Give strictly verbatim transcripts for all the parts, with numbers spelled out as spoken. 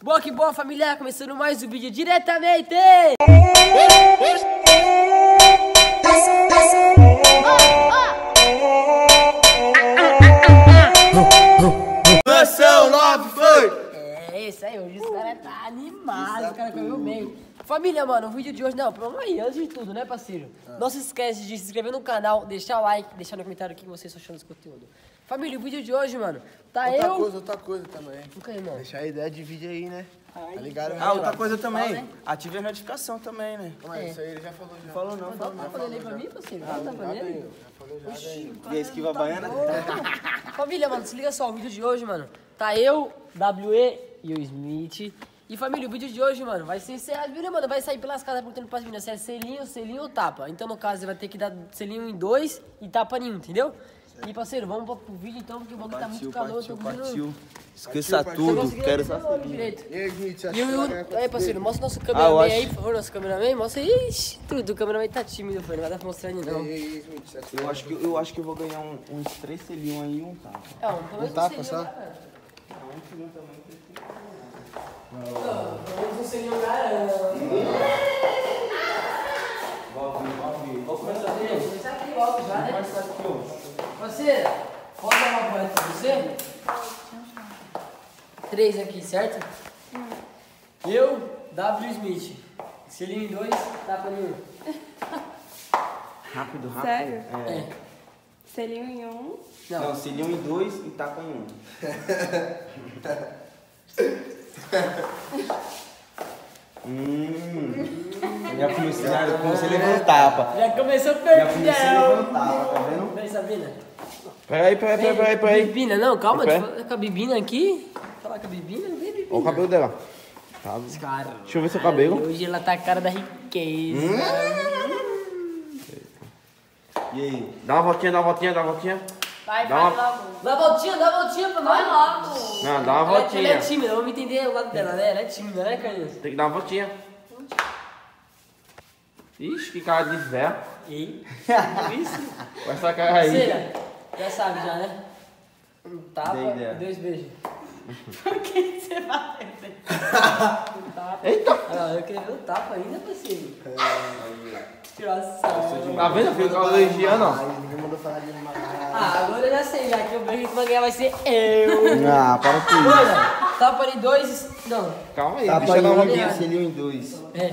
Boa que boa, família, começando mais um vídeo diretamente. Nação Love foi! É, isso aí, hoje os caras tá animados, os caras comeu bem. Família, mano, o vídeo de hoje, não, vamos aí, antes de tudo, né, parceiro? Ah. Não se esquece de se inscrever no canal, deixar o like, deixar no comentário o que vocês estão achando desse conteúdo. Família, o vídeo de hoje, mano, tá outra eu... Outra coisa, outra coisa também. O que, irmão? Deixar a ideia de vídeo aí, né? Ai, tá ligado? Ah, outra coisa também, Fala, né? ative a notificação também, né? Mas é. Isso aí ele já falou já. Falou não, Dá falou um não. tapa nele aí pra mim, parceiro, dá um tapa nele. Já falou já. Oxi, E a esquiva baiana? Família, mano, se liga só, o vídeo de hoje, mano, tá eu, W E e o Smith. E família, o vídeo de hoje, mano, vai ser encerrado, viu, né, mano? Vai sair pelas casas perguntando pras meninas se é selinho, selinho ou tapa. Então, no caso, você vai ter que dar selinho em dois e tapa em um, entendeu? E, parceiro, vamos pro vídeo então, porque o bagulho tá muito calor. Partiu, tô partiu. vindo... Esqueça tudo, quero só direito. E aí, Smith, você E o... achou? Aí, parceiro, mostra nosso Ah, cameraman eu aí, acho- por favor, nosso cameraman. Mostra aí. Ixi, tudo, o cameraman tá tímido, foi, não vai dar pra mostrar ainda, não. E aí, Smith, você achou? Eu acho que eu, acho que eu vou ganhar um, uns três selinhos aí e um tapa. É, um, pelo menos tapa selinho, só? né, cara? Não, pelo menos um selinho garanto. Vou abrir, vou abrir. Vou começar Vou aqui, começar aqui logo já, ó. né? Começar aqui, ó. Parceiro, posso dar uma bola pra você? Três aqui, certo? Eu, W. Smith. Selinho em dois, tapa em um. Rápido, rápido. Sério? É. É. Selinho em um. Não. Não, selinho em dois e tapa em um. hum. Já comecei, já comecei a levar um tapa. Já começou Já comecei a levar um perdendo. tapa, tá vendo? Vem, Sabrina. Peraí, peraí, peraí, peraí, peraí. Bibina, não, calma, Pé. deixa eu falar com a Bibina aqui. Falar com a Bibina, não vem Bibina. Olha o cabelo dela. Tá. Cara, Deixa eu ver seu cabelo. hoje ela tá a cara da riqueza. E aí? Dá uma voltinha, dá uma voltinha, dá uma voltinha. Vai, Dá vai uma- logo. Dá uma voltinha, dá uma voltinha pra nós. Vai logo. Não, dá uma Ela, é- voltinha. ela é tímida, vamos entender o lado dela, né? Ela é tímida, né, Carlinhos? Tem que dar uma voltinha. Ixi, que cara de véia. E isso? Com essa cara aí. Cera, já sabe já, né? Um tapa Dei ideia. e dois beijos. Por que você bateu? Um tapa. Eita! Ah, eu queria ver um tapa ainda, parceiro. Tiração. Tá vendo, filho? Eu elogiando, ó. Ninguém mandou falar de uma. Ah, agora eu já sei, já que o beijo que vai ganhar vai ser eu. Ah, para com isso. Olha, tapa em dois. Não. Calma aí, Tapa deixa eu dar em uma um. voltinha, selinho em dois. É.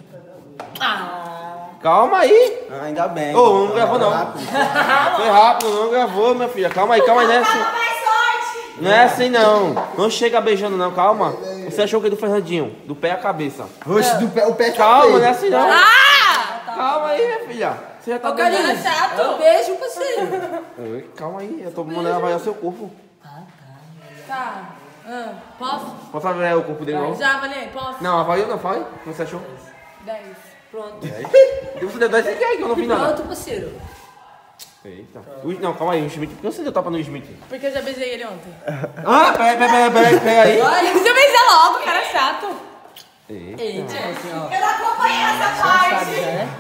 Ah. Calma aí. Ah, ainda bem. Ô, não gravou não. Foi rápido, não gravou, minha filha. Calma aí, calma aí, não é assim. Não é assim não. Não chega beijando não, calma. Você achou que é do Fernandinho? Do pé à cabeça. Oxe, do pé, o pé tá Calma, feio. não é assim não. Ah! Calma aí, minha filha. Você já tá Ô, Carlinhos, beijando. chato. é um beijo, parceiro. Oi, calma aí, eu tô mandando avaliar seu corpo. Tá. Ah, posso? Posso avaliar o corpo dele não? Já avaliei, posso? Não, avaliou não, fala aí. Como você achou? dez. Pronto. Eu fui dar dez que eu não vi nada. Pronto, parceiro. Eita. O- Não, calma aí, o Smith. Por que você deu tapa no Smith? Porque eu já beijei ele ontem. Ah, peraí, peraí, peraí, peraí. Olha. Você beija logo, cara chato. Eita. Eita, assim, ó. Eu não acompanhei essa Já parte. sabe já, né?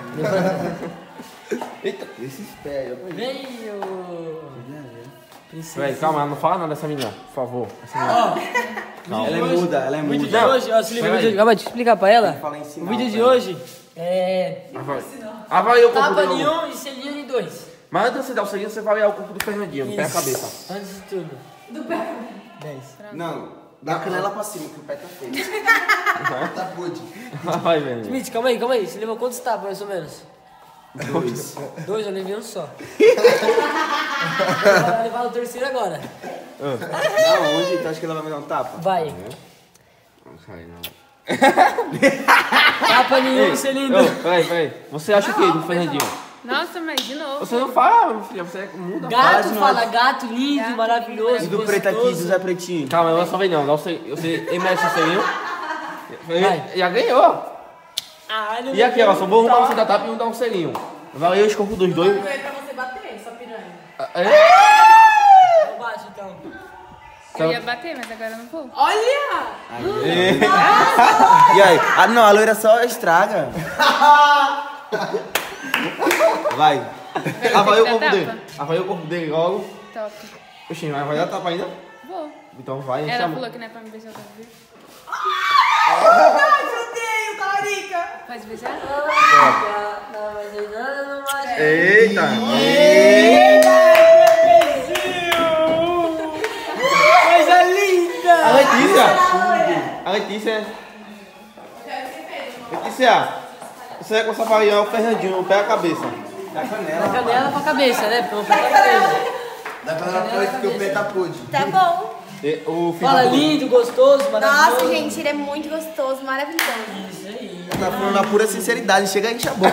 Eita. Esses pés, ó. Veio. Princesa. Peraí, calma, não fala nada dessa menina, por favor. Essa menina. Ó, Ela é muda, ela é o vídeo de muda. hoje, ó, se liga, o Peraí. vídeo- calma, deixa eu explicar pra ela. Fala em O sinal, vídeo de né? hoje é Avalia. Avalia o corpo tapa dele. em logo. um e selinho em dois. Mas antes de você dar o seguinte, você vai avaliar o corpo do Fernandinho, do pé à cabeça. Antes de tudo. Do pé. dez. Não, dá a canela pra cima, que o pé tá feio. Tá pude. Vai, velho. Smith, calma aí, calma aí. Você levou quantos tapas, mais ou menos? Dois. Dois, eu levei um só. Vai levar o terceiro agora. Não, onde? Então acho que ela vai me dar um tapa? Vai. Não sai, não. Tapa nenhum, selinho em Ô, dois. peraí, peraí. Você acha o que do Fernandinho? Nossa, mas de novo. Você não fala, minha filha, você muda. Gato, de fala gato, lindo, maravilhoso. E do preto aqui, do gostoso. Zé Pretinho? Calma, eu não só vem não. Dá o selinho. Você ele merece o selinho. Vai. Já ganhou. Ah, não E aqui, ó, só vou um pra você dar tapa e um dar um selinho. Vai eu escorro dos dois. Não é pra você bater, sua piranha. Então baixa, então. Eu ia bater, mas agora eu não vou. E aí? Ah, não, a loira só estraga. Vai. Avalia o Dá corpo tapa? dele. Avalia o corpo dele logo. Top. Oxi, mas vai dar tapa ainda? Vou. Então vai, Ela chama. falou que não é pra me beijar outra vez. Coisa linda! A Letícia. A Letícia. Letícia. Você vai começar a variar o Fernandinho, pega a cabeça. Da Da canela. canela pra cabeça, né? Porque eu vou pegar a cabeça. Da canela pra porque o pé tá podre. Tá bom. E o filho Fala do- lindo, gostoso, maravilhoso. Nossa, gente, ele é muito gostoso, maravilhoso. Isso aí. Tá falando na pura sinceridade, chega aí, enche a boca.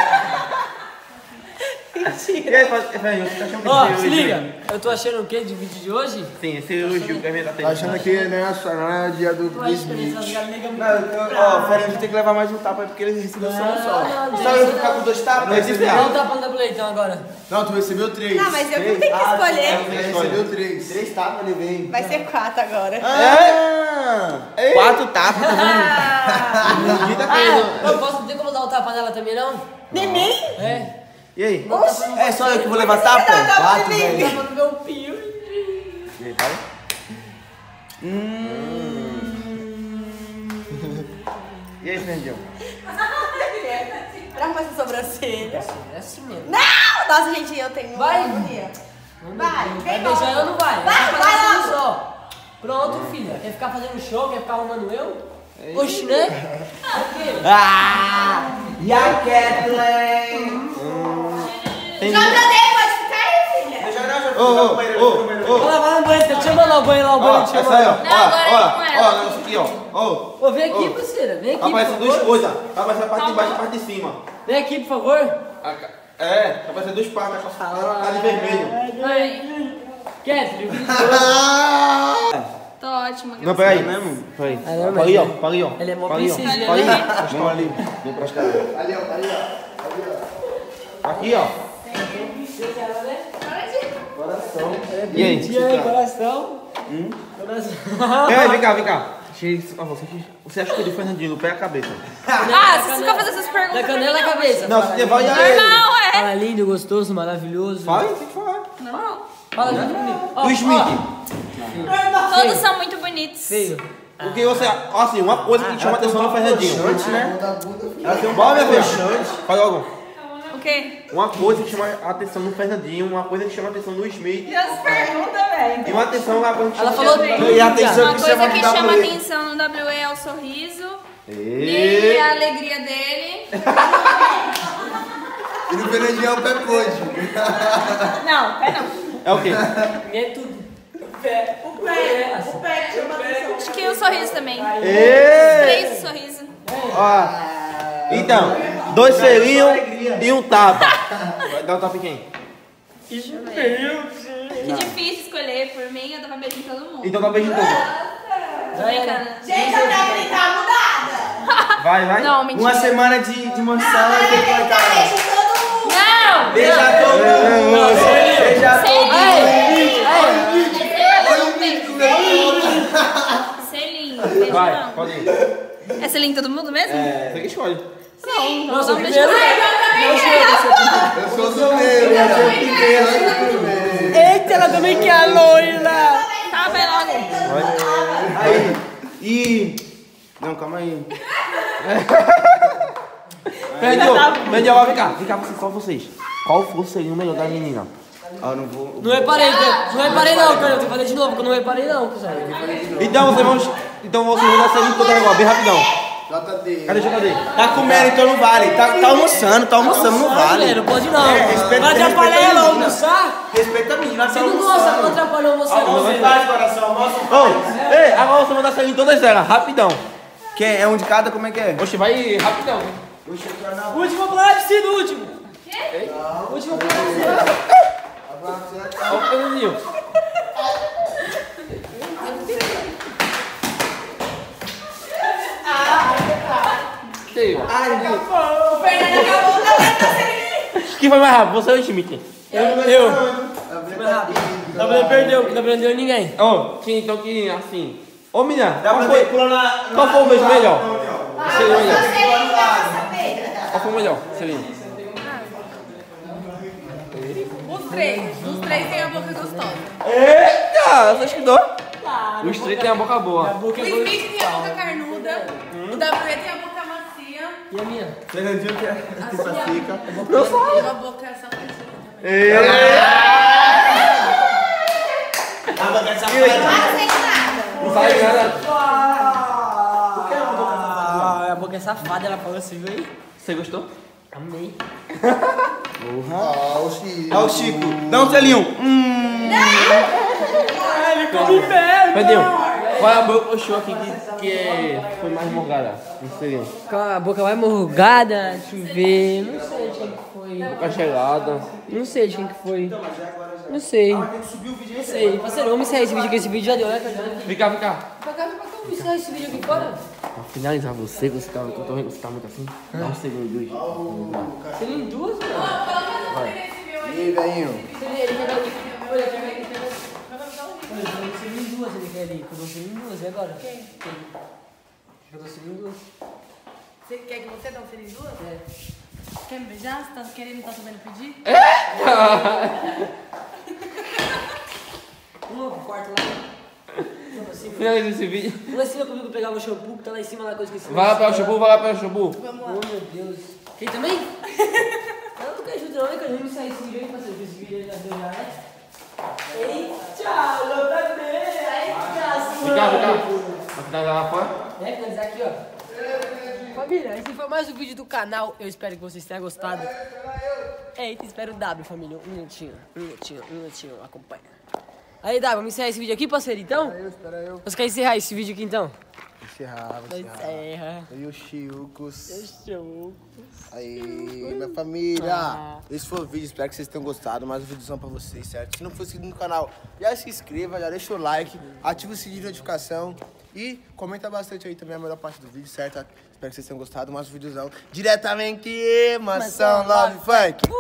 E aí, Fernandinho, você tá achando que Ó, esse se elogio- liga. Eu tô achando o quê de vídeo de hoje? Sim, esse elogio que a gente tá Tá tendo. achando que não é, só, não é dia do Tu acha que Smith. essas galinhas Não, eu- ó, o Fernandinho tem que levar mais um tapa aí porque ele recebeu só um só. Não, Só eu ficar com dois tapas? Letícia. Dá um tapa no W então agora. Não, tu recebeu três. Não, mas eu que tenho que Ah, escolher. Tu recebeu três. Três tapas ele veio. Vai ser quatro agora. Ah, quatro tapas, tá vendo? Digita Ah, aqui. eu posso ter como dar um tapa nela também, não? Nem mim? É. E aí? É só eu que vou levar tapa? Quatro, velho. Tapa no meu pio. E aí, vai? E aí, Fernandinho? Pra arrumar essa sobrancelha. É assim mesmo. Não! Nossa, gente, eu tenho Vai. uma agonia. Vai, Vai vem beijar logo. eu não vai. Vai, ficar vai fazendo logo. só. Pronto, filha. Quer ficar fazendo show? Quer ficar arrumando eu? Oxi, né? O quê? Ah! E a Kathleen? Tem... Já mandei, pode ficar aí, filha. Eu já não, já Ô, ô, ô, ô. Vai lá, vai no banheiro. Deixa eu mandar o banho lá, o Ó, banho. Deixa eu essa aí, ó. mandar. Não, agora Ó, é com ó, ela. ó, negócio aqui, ó. Ó. Ô, vem aqui, Ô. parceira. Vem aqui, Tá aparecendo por duas favor. coisas. Tá aparecendo a parte de baixo e a parte de cima. Vem aqui, por favor. A ca- É, tá aparecendo duas partes. Tá tá de vermelho. Kathleen, o vídeo de hoje. Tô ótima. Não, peraí. Peraí. Ah, não, Pra ali, ó. mas- Pra ali, ó. Ele é mó Pra ali, ó. princesinha, Pra ali. né? Vamos ali. Vem pra cá. Ali, ó, ali, ó. Aqui, ó. E aí? E aí, coração? Coração. Peraí, vem cá, vem cá. Deixa eu- ó, Você, você acha que o do Fernandinho, no pé e a cabeça? Ah, se você ficar fazendo essas perguntas Da pra mim, canela à não. cabeça. Não, Fala você aí. vai a ele. Normal, é. Fala lindo, gostoso, maravilhoso. Fala aí, tem que falar. Normal. Fala junto comigo. Ó, Do Smith. ó, Todos são muito bonitos. Feio. O que você... ó, assim, uma coisa que chama atenção no Fernandinho. Antes, né? Da bunda, filho. Ela tem um Bora, pau minha filha. broxante. Fala logo. O quê? Uma coisa que chama atenção no Fernandinho, uma coisa que chama atenção no Smith. As perguntas, velho. E uma atenção, uma coisa que Ela chama... falou Também. E atenção Uma que coisa chama que de chama W E. atenção no W E é o sorriso E... e a alegria dele. E no Fernandinho é o pé podre. Não, pé não. É o quê? Minha é tudo. O pé. O pé. O pé que chama atenção. Acho que o sorriso também. E... Três o sorriso. Ó. Então, dois selinhos e um tapa. Vai dar um tapa em quem? Que difícil escolher. Por mim, eu dava beijo em todo mundo. Então dá um beijo em todo. Brincando. Gente, a técnica tá mudada. Vai, vai. Não, mentira. Uma semana de, de mansão, eu tenho que Tá colocar. beijando todo mundo. Não! Beija todo mundo. Beija todo mundo. Selinho. Beijo Vai, não. pode ir. É selinho todo mundo mesmo? Você que escolhe. Não, não Nossa, vou o dar um beijo primeiro. Eu sou o primeiro, eu sou o primeiro. Eita, ela também quer a loira. Tá, vai logo. Aí. E... Não, calma aí. Fernandinho, Fernandinho, ó, vem cá. Vem cá, vocês, qual vocês? Qual foi o selinho melhor da menina? Ah, eu não vou... Não reparei, não reparei não, cara. Eu tenho que fazer de novo, porque eu não reparei não, cuzão. Então vocês vão... Então vocês vão dar selinho todo agora, bem rapidão. J D. Cadê o J D? Tá comendo, então não vale. Tá, tá almoçando, tá almoçando, não vale. Velho, não pode não. É, respeita- Vai atrapalhar respeita ela a a menina. almoçar? Respeita a menina, Você tá não gosta, não almoçando. atrapalhou você. Almoço não. faz, coração, almoço Ô, ei, agora vocês vão dar selinho em todas elas, rapidão. Quem? É um de cada? Como é que é? Oxe, vai rapidão. Último plebiscito, último. Último plebiscito. Ó o Fernandinho. Feio. O Fernando acabou da Quem foi mais rápido, você ou o Schmidt? Eu. Eu. W perdeu, porque W não deu ninguém. Ó, que então que assim. Ô menina, Dá qual pra foi, ver, pula na... qual foi o beijo melhor? Seria o melhor. saber. Qual foi o melhor? Seria. Os três. Os três têm a boca gostosa. Eita, você estudou? Os três têm a boca boa. A boca O é boa. Smith tem a boca carnuda. O W E tem a boca macia. E a minha? Fernandinho que é... Eu falo. E uma boca safadinha. A boca dessa Ah, não sei de nada. Não faz nada. Ah, a boca é safada, ela falou assim, viu aí? Você gostou? Amei. Ah, o Chico. É o Chico. Dá um selinho. Hum. Pedrinho, qual é a boca show aqui que, que é, foi mais morgada? Não sei. Com a boca mais morrugada, deixa eu ver. Não sei de quem que foi. Boca gelada. Não sei de quem que foi. Não sei. Não sei. Parceiro, vamos encerrar esse vídeo aqui. Esse vídeo já deu, né, cara? Vem cá, vem cá. Pra cá, pra cá, vamos encerrar esse vídeo aqui fora. Pra finalizar você, você tá, eu tô vendo que você tá muito assim. Dá um segundo, dois. Você nem duas, mano. E aí, velhinho? Ele quer ali. Olha, quer ver, quer ver. Olha, eu tô em duas, ele quer ali. Eu tô em duas, e agora? Quem? Eu tô em duas. Você quer que você dê um feliz duas? É. Quer me beijar? Você tá querendo, tá sabendo pedir? Uma pro quarto lá. Finaliza esse vídeo. Um lá em cima comigo pegar o shampoo que tá lá em cima lá que eu esqueci. Vai lá pegar o shampoo, vai lá pegar o shampoo. Vamos lá. Oh meu Deus. Quem também? Eu não quero ajuda não, né? Que eu nem sair esse vídeo aí, parceiro. Esse vídeo já deu já, né? Eita, louca dele! Vem cá, vem cá. Vai finalizar lá fora? É, finalizar aqui, ó. Família, esse foi mais um vídeo do canal. Eu espero que vocês tenham gostado. Eita, espero o W, família. Um minutinho, um minutinho, um minutinho. Acompanha. Aí, W, vamos encerrar esse vídeo aqui, parceiro, então? Espera eu, espera eu. Você quer encerrar esse vídeo aqui, então? Encerrar, vou encerrar. Encerra. Eu e o Chiucos. Show. Aí, minha família. Ah. Esse foi o vídeo, espero que vocês tenham gostado. Mais um vídeozão pra vocês, certo? Se não for inscrito no canal, já se inscreva, já deixa o like, ativa o sininho de notificação e comenta bastante aí também a melhor parte do vídeo, certo? Espero que vocês tenham gostado. Mais um vídeozão diretamente Mansão Love Funk.